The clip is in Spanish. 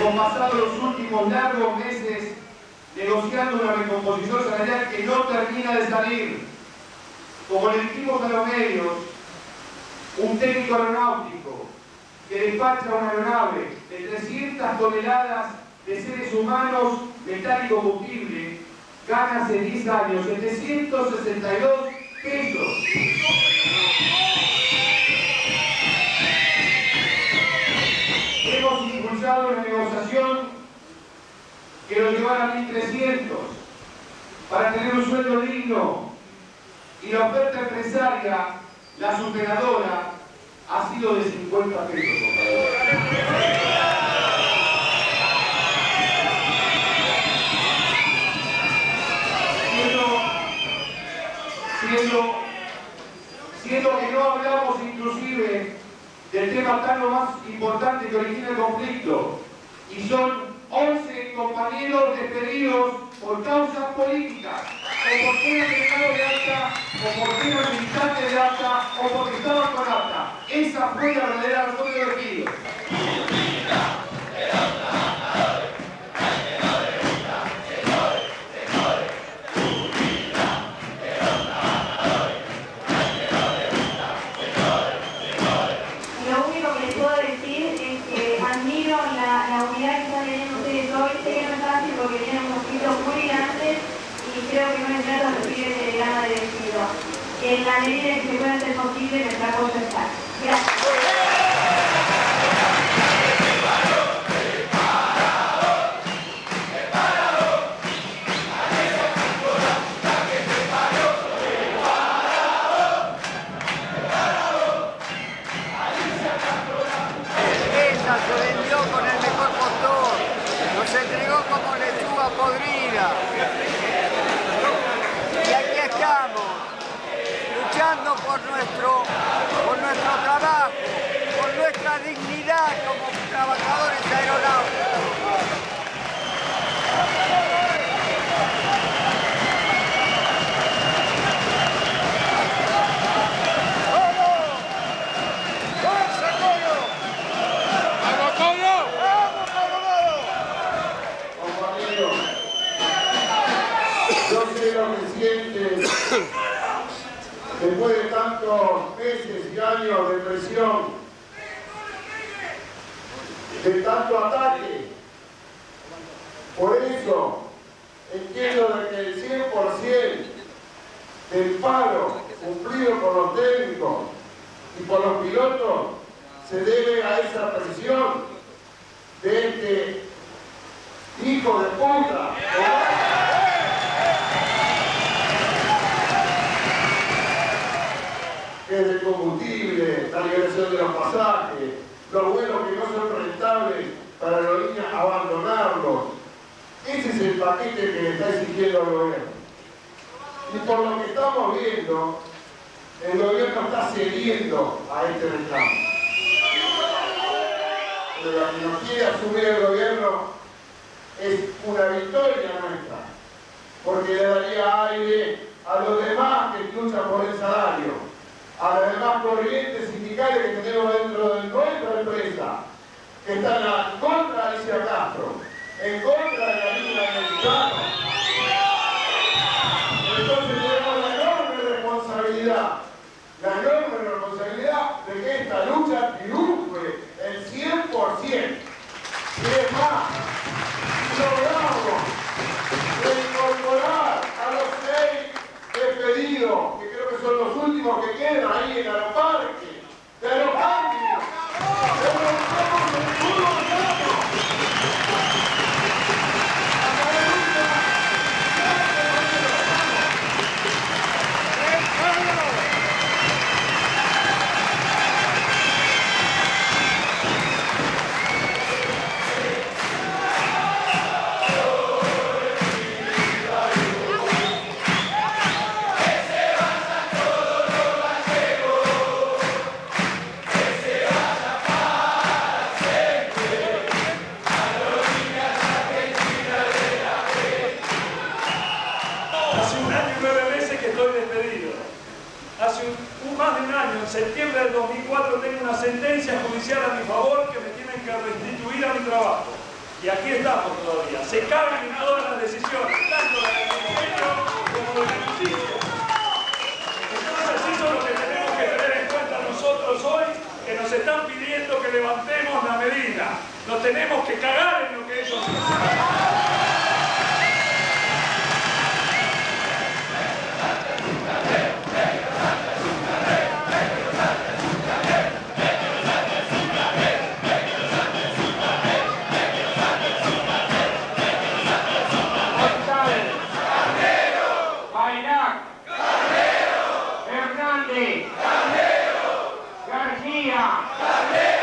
Hemos pasado los últimos largos meses negociando una recomposición salarial que no termina de salir. Como le dijimos a los medios, un técnico aeronáutico que despacha una aeronave de 300 toneladas de seres humanos, metal y combustible, gana hace 10 años 762 pesos. Hemos impulsado una negociación que lo llevara a 1.300 para tener un sueldo digno, y la oferta empresaria, la superadora, ha sido de 50 pesos. Siendo que no hablamos inclusive del tema tan lo más importante que origina el conflicto, y son 11 compañeros despedidos por causas políticas, o porque eran delegados de ACTA, o porque eran militantes de ACTA, o porque estaban con ACTA. Esa fue la verdadera razón de los despidos. Porque tienen un conflicto muy grande y creo que no entrar a recibir el telegrama de despido. En la medida en que se pueda hacer posible, nuestra cosa está. Gracias. Podrida. Y aquí estamos, luchando por nuestro trabajo, por nuestra dignidad como trabajadores aeronáuticos. Después de tantos meses y años de presión, de tanto ataque, por eso entiendo de que el 100% del paro cumplido por los técnicos y por los pilotos se debe a esa presión de este hijo de puta. Es el combustible, la liberación de los pasajes, los vuelos que no son rentables para la aerolínea, abandonarlos. Ese es el paquete que le está exigiendo al gobierno. Y por lo que estamos viendo, el gobierno está cediendo a este reclamo. Pero lo que nos quiere asumir el gobierno es una victoria nuestra, porque le daría aire a los demás que luchan por el salario, a las demás corrientes sindicales que tenemos dentro de nuestra empresa, que están en contra de Alicia Castro, en contra de la línea mexicana. Entonces tenemos la enorme responsabilidad de que esta lucha triunfe el 100%. Y es más, logramos reincorporar a los 6 despedidos, que creo que son los últimos que quedan ahí en Aeroparque, de Aeroparque, En septiembre del 2004 tengo una sentencia judicial a mi favor que me tienen que restituir a mi trabajo. Y aquí estamos todavía. Se cagan en todas las decisiones, tanto de la Ministerio como de la Justicia. Entonces eso es lo que tenemos que tener en cuenta nosotros hoy, que nos están pidiendo que levantemos la medida. Nos tenemos que cagar en lo que ellos dicen. García.